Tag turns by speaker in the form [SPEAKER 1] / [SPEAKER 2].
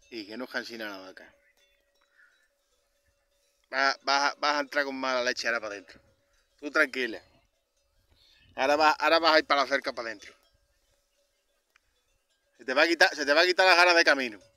[SPEAKER 1] Y que no es cansina la vaca. Vas a entrar con mala leche ahora para adentro. Tú tranquila. Ahora vas a ir para la cerca para adentro. Se te va a quitar las ganas de camino.